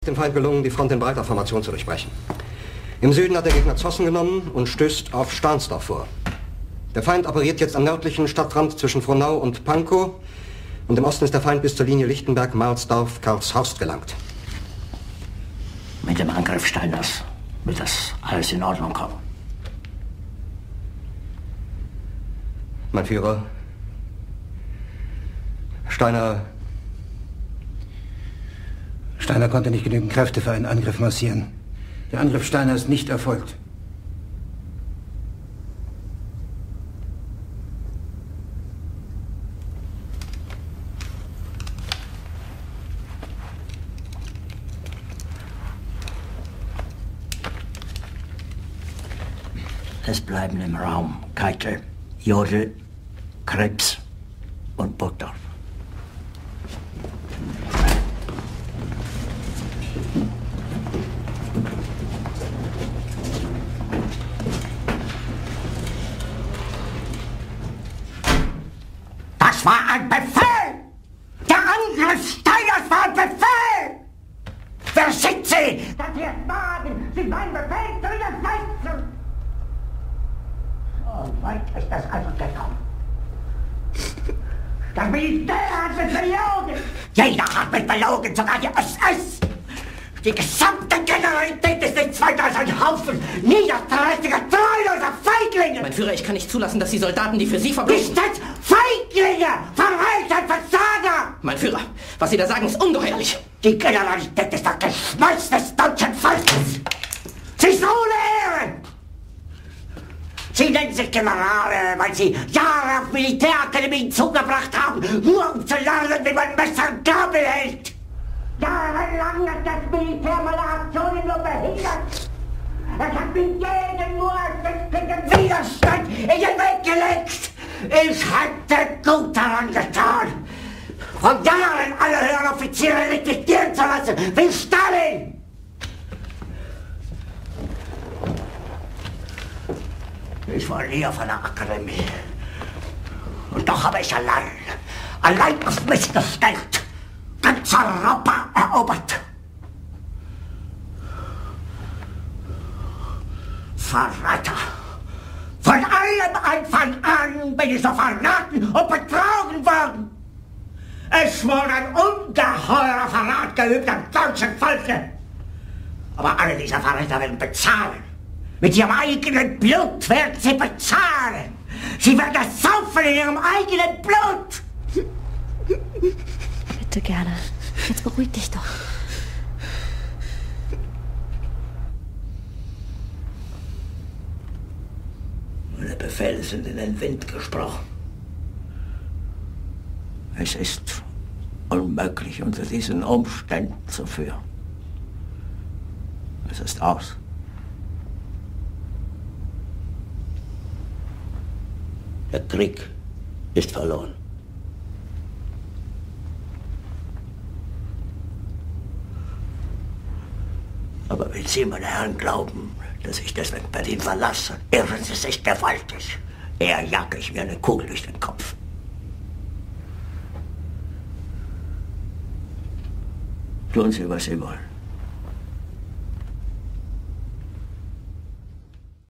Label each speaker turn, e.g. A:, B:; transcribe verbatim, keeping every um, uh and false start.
A: Dem Feind gelungen, die Front in breiter Formation zu durchbrechen. Im Süden hat der Gegner Zossen genommen und stößt auf Stahnsdorf vor. Der Feind operiert jetzt am nördlichen Stadtrand zwischen Frohnau und Pankow und im Osten ist der Feind bis zur Linie Lichtenberg-Marsdorf-Karlshorst gelangt.
B: Mit dem Angriff Steiners wird das alles in Ordnung kommen.
A: Mein Führer, Steiner...
C: Steiner konnte nicht genügend Kräfte für einen Angriff massieren. Der Angriff Steiner ist nicht erfolgt.
B: Es bleiben im Raum Keitel, Jodl, Krebs und Burgdorf.
D: Das war ein Befehl! Der Angriff Steiners war ein Befehl! Wer schickt Sie, dass Sie es wagen, sich meinen Befehl zu widersetzen? So weit ist das also gekommen. Das Militär hat mich belogen! Jeder hat mich belogen, sogar die S S! Die gesamte Generalität ist nichts weiter als ein Haufen niederträchtiger, treuloser Feiglinge!
E: Mein Führer, ich kann nicht zulassen, dass die Soldaten, die für Sie verbringen...
D: Nicht als Feiglinge! Verreiter, Versager!
E: Mein Führer, was Sie da sagen, ist ungeheuerlich!
D: Die Generalität ist das Geschmeiß des deutschen Volkes! Sie ist ohne Ehre! Sie nennen sich Generale, weil Sie Jahre auf Militärakademien zugebracht haben, nur um zu lernen, wie man Messer und Gabel hält! Jahrelang hat das Militär meine Aktionen nur behindert. Es hat mir jeden nur ersichtlichen Widerstand in den Weg gelegt. Ich hätte gut daran getan, von Jahren alle höheren Offiziere liquidieren zu lassen, wie Stalin. Ich war nie auf einer Akademie. Und doch habe ich allein, allein auf mich gestellt, ganz Europa erobert. Verräter! Von allem Anfang an bin ich so verraten und betrogen worden. Es wurde ein ungeheurer Verrat geübt am deutschen Volke. Aber alle diese Verräter werden bezahlen. Mit ihrem eigenen Blut werden sie bezahlen. Sie werden es saufen in ihrem eigenen Blut.
F: Bitte gerne. Jetzt beruhig dich doch.
B: Meine Befehle sind in den Wind gesprochen. Es ist unmöglich, unter diesen Umständen zu führen. Es ist aus. Der Krieg ist verloren. Aber wenn Sie, meine Herren, glauben, dass ich deswegen Berlin verlasse, irren Sie sich gewaltig. Eher jage ich mir eine Kugel durch den Kopf. Tun Sie, was Sie wollen.